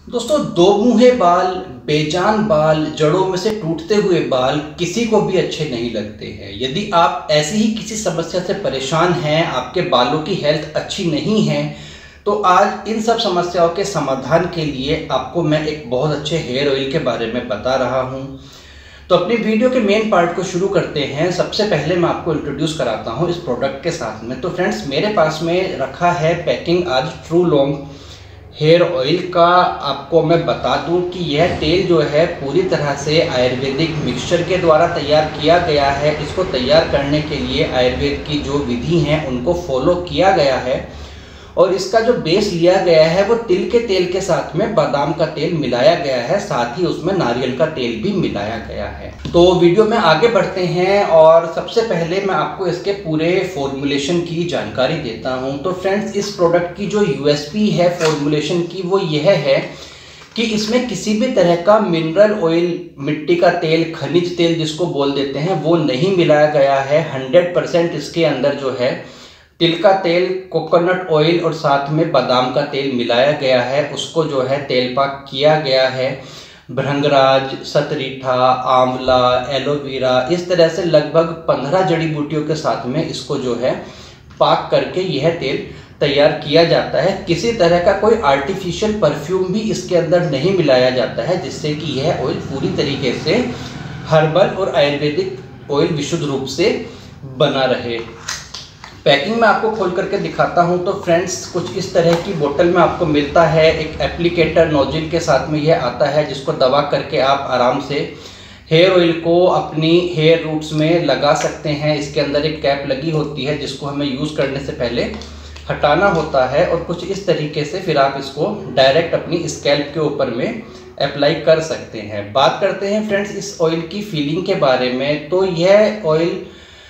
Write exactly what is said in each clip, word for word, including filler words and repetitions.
दोस्तों, दो मुंहे बाल, बेजान बाल, जड़ों में से टूटते हुए बाल किसी को भी अच्छे नहीं लगते हैं। यदि आप ऐसी ही किसी समस्या से परेशान हैं, आपके बालों की हेल्थ अच्छी नहीं है, तो आज इन सब समस्याओं के समाधान के लिए आपको मैं एक बहुत अच्छे हेयर ऑयल के बारे में बता रहा हूं। तो अपनी वीडियो के मेन पार्ट को शुरू करते हैं। सबसे पहले मैं आपको इंट्रोड्यूस कराता हूं इस प्रोडक्ट के साथ में। तो फ्रेंड्स, मेरे पास में रखा है पैकिंग आज ट्रू लॉन्ग हेयर ऑयल का। आपको मैं बता दूं कि यह तेल जो है पूरी तरह से आयुर्वेदिक मिक्सचर के द्वारा तैयार किया गया है। इसको तैयार करने के लिए आयुर्वेद की जो विधि हैं उनको फॉलो किया गया है और इसका जो बेस लिया गया है वो तिल के तेल के साथ में बादाम का तेल मिलाया गया है, साथ ही उसमें नारियल का तेल भी मिलाया गया है। तो वीडियो में आगे बढ़ते हैं और सबसे पहले मैं आपको इसके पूरे फॉर्मूलेशन की जानकारी देता हूं। तो फ्रेंड्स, इस प्रोडक्ट की जो यूएसपी है फॉर्मूलेशन की वो यह है कि इसमें किसी भी तरह का मिनरल ऑयल, मिट्टी का तेल, खनिज तेल जिसको बोल देते हैं, वो नहीं मिलाया गया है। हंड्रेड परसेंट इसके अंदर जो है तिल का तेल, कोकोनट ऑयल और साथ में बादाम का तेल मिलाया गया है। उसको जो है तेल पाक किया गया है। भृंगराज, सतरीठा, आंवला, एलोवेरा, इस तरह से लगभग पंद्रह जड़ी बूटियों के साथ में इसको जो है पाक करके यह तेल तैयार किया जाता है। किसी तरह का कोई आर्टिफिशियल परफ्यूम भी इसके अंदर नहीं मिलाया जाता है, जिससे कि यह ऑयल पूरी तरीके से हर्बल और आयुर्वेदिक ऑयल विशुद्ध रूप से बना रहे। पैकिंग में आपको खोल करके दिखाता हूं। तो फ्रेंड्स, कुछ इस तरह की बोतल में आपको मिलता है। एक एप्लीकेटर नोजल के साथ में यह आता है, जिसको दबा करके आप आराम से हेयर ऑयल को अपनी हेयर रूट्स में लगा सकते हैं। इसके अंदर एक कैप लगी होती है जिसको हमें यूज़ करने से पहले हटाना होता है और कुछ इस तरीके से फिर आप इसको डायरेक्ट अपनी स्कैल्प के ऊपर में अप्लाई कर सकते हैं। बात करते हैं फ्रेंड्स इस ऑयल की फीलिंग के बारे में। तो यह ऑयल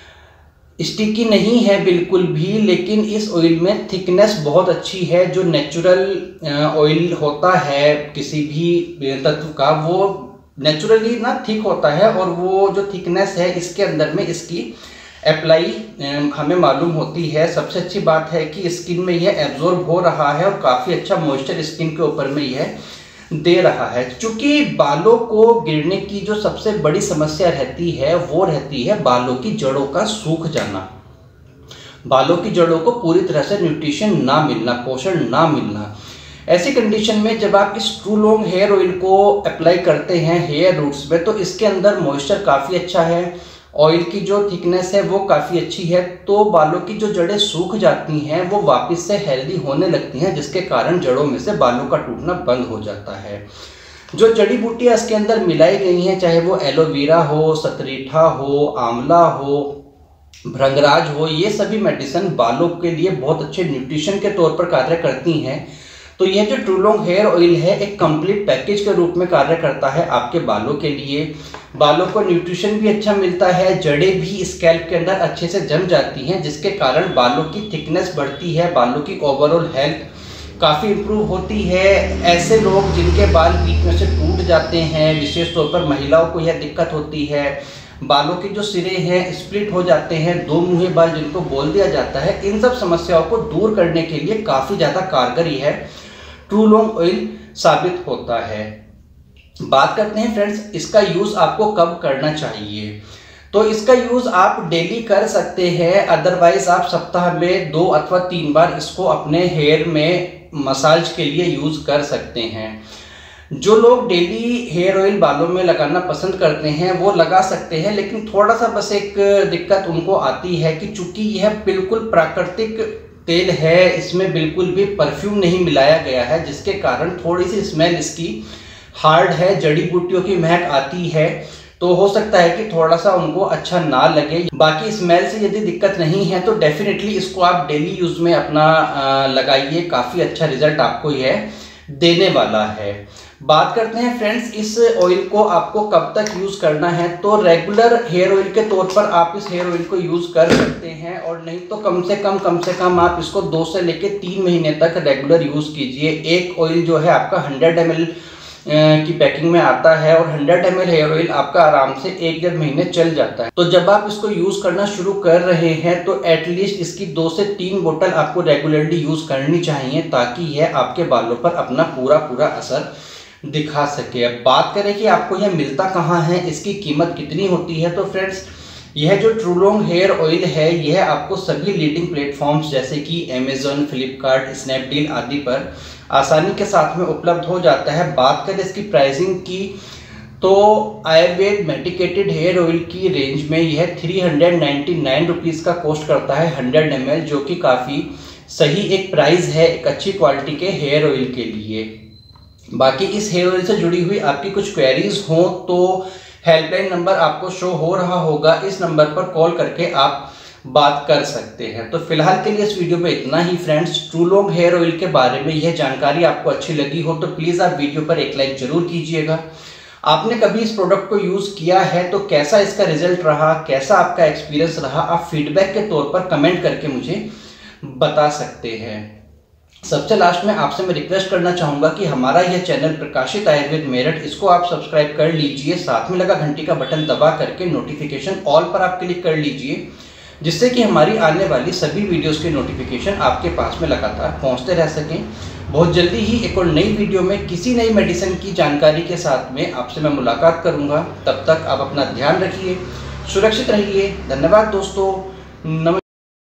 स्टिकी नहीं है बिल्कुल भी, लेकिन इस ऑयल में थिकनेस बहुत अच्छी है। जो नेचुरल ऑयल होता है किसी भी तत्व का, वो नेचुरली ना थिक होता है और वो जो थिकनेस है इसके अंदर में इसकी अप्लाई हमें मालूम होती है। सबसे अच्छी बात है कि स्किन में यह एब्जॉर्ब हो रहा है और काफ़ी अच्छा मॉइस्चर स्किन के ऊपर में यह दे रहा है। क्योंकि बालों को गिरने की जो सबसे बड़ी समस्या रहती है वो रहती है बालों की जड़ों का सूख जाना, बालों की जड़ों को पूरी तरह से न्यूट्रिशन ना मिलना, पोषण ना मिलना। ऐसी कंडीशन में जब आप इस ट्रू लॉन्ग हेयर ऑयल को अप्लाई करते हैं हेयर रूट्स में, तो इसके अंदर मॉइस्चर काफ़ी अच्छा है, ऑयल की जो थिकनेस है वो काफ़ी अच्छी है। तो बालों की जो जड़ें सूख जाती हैं वो वापस से हेल्दी होने लगती हैं, जिसके कारण जड़ों में से बालों का टूटना बंद हो जाता है। जो जड़ी बूटियाँ इसके अंदर मिलाई गई हैं, चाहे वो एलोवेरा हो, सतरीठा हो, आंवला हो, भृंगराज हो, ये सभी मेडिसिन बालों के लिए बहुत अच्छे न्यूट्रिशन के तौर पर कार्य करती हैं। तो यह जो ट्रू लॉन्ग हेयर ऑयल है एक कंप्लीट पैकेज के रूप में कार्य करता है आपके बालों के लिए। बालों को न्यूट्रिशन भी अच्छा मिलता है, जड़ें भी स्कैल्प के अंदर अच्छे से जम जाती हैं, जिसके कारण बालों की थिकनेस बढ़ती है, बालों की ओवरऑल हेल्थ काफ़ी इम्प्रूव होती है। ऐसे लोग जिनके बाल बीच में से टूट जाते हैं, विशेष तौर पर महिलाओं को यह दिक्कत होती है, बालों के जो सिरे हैं स्प्लिट हो जाते हैं, दो मुंहे बाल जिनको बोल दिया जाता है, इन सब समस्याओं को दूर करने के लिए काफ़ी ज़्यादा कारगर यह ट्रू लॉन्ग ऑयल साबित होता है। बात करते हैं फ्रेंड्स इसका यूज़ आपको कब करना चाहिए। तो इसका यूज़ आप डेली कर सकते हैं, अदरवाइज आप सप्ताह में दो अथवा तीन बार इसको अपने हेयर में मसाज के लिए यूज़ कर सकते हैं। जो लोग डेली हेयर ऑयल बालों में लगाना पसंद करते हैं वो लगा सकते हैं, लेकिन थोड़ा सा बस एक दिक्कत उनको आती है कि चूंकि यह बिल्कुल प्राकृतिक तेल है, इसमें बिल्कुल भी परफ्यूम नहीं मिलाया गया है, जिसके कारण थोड़ी सी स्मेल इसकी हार्ड है, जड़ी बूटियों की महक आती है। तो हो सकता है कि थोड़ा सा उनको अच्छा ना लगे। बाकी स्मेल से यदि दिक्कत नहीं है तो डेफिनेटली इसको आप डेली यूज़ में अपना लगाइए, काफ़ी अच्छा रिजल्ट आपको यह देने वाला है। बात करते हैं फ्रेंड्स इस ऑयल को आपको कब तक यूज़ करना है। तो रेगुलर हेयर ऑयल के तौर पर आप इस हेयर ऑयल को यूज़ कर सकते हैं, और नहीं तो कम से कम कम से कम आप इसको दो से लेकर तीन महीने तक रेगुलर यूज़ कीजिए। एक ऑयल जो है आपका हंड्रेड एम एल की पैकिंग में आता है और hundred M L hair oil आपका आराम से एक डेढ़ महीने चल जाता है। तो जब आप इसको यूज़ करना शुरू कर रहे हैं तो एटलीस्ट इसकी दो से तीन बोतल आपको रेगुलरली यूज़ करनी चाहिए, ताकि यह आपके बालों पर अपना पूरा पूरा असर दिखा सके। अब बात करें कि आपको यह मिलता कहाँ है, इसकी कीमत कितनी होती है, तो फ्रेंड्स यह जो ट्रूलोंग हेयर ऑयल है यह आपको सभी लीडिंग प्लेटफॉर्म्स जैसे कि अमेजॉन, फ्लिपकार्ट, स्नैपडील आदि पर आसानी के साथ में उपलब्ध हो जाता है। बात करें इसकी प्राइसिंग की तो आयुर्वेद मेडिकेटेड हेयर ऑयल की रेंज में यह three hundred ninety nine rupees का कॉस्ट करता है हंड्रेड एम एल, जो कि काफ़ी सही एक प्राइस है एक अच्छी क्वालिटी के हेयर ऑयल के लिए। बाकी इस हेयर ऑयल से जुड़ी हुई आपकी कुछ क्वेरीज हो तो हेल्पलाइन नंबर आपको शो हो रहा होगा, इस नंबर पर कॉल करके आप बात कर सकते हैं। तो फिलहाल के लिए इस वीडियो में इतना ही फ्रेंड्स। ट्रूलोंग हेयर ऑयल के बारे में यह जानकारी आपको अच्छी लगी हो तो प्लीज़ आप वीडियो पर एक लाइक जरूर कीजिएगा। आपने कभी इस प्रोडक्ट को यूज़ किया है तो कैसा इसका रिजल्ट रहा, कैसा आपका एक्सपीरियंस रहा, आप फीडबैक के तौर पर कमेंट करके मुझे बता सकते हैं। सबसे लास्ट में आपसे मैं रिक्वेस्ट करना चाहूँगा कि हमारा यह चैनल प्रकाशित आयुर्वेद मेरठ, इसको आप सब्सक्राइब कर लीजिए, साथ में लगा घंटी का बटन दबा करके नोटिफिकेशन ऑल पर आप क्लिक कर लीजिए, जिससे कि हमारी आने वाली सभी वीडियोस के नोटिफिकेशन आपके पास में लगातार पहुंचते रह सकें। बहुत जल्दी ही एक और नई वीडियो में किसी नई मेडिसिन की जानकारी के साथ में आपसे मैं मुलाकात करूंगा। तब तक आप अपना ध्यान रखिए, सुरक्षित रहिए। धन्यवाद दोस्तों, नमस्कार।